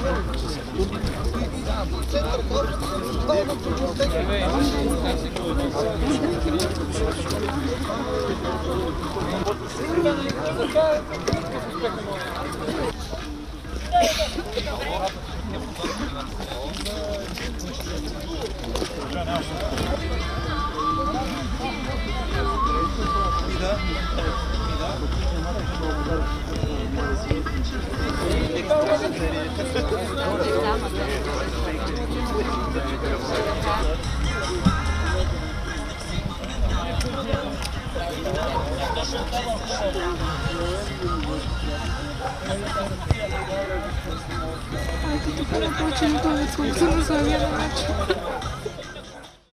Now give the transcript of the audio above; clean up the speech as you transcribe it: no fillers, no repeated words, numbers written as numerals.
Ay, que te fuera por 8 minutos, como se no sabía la noche.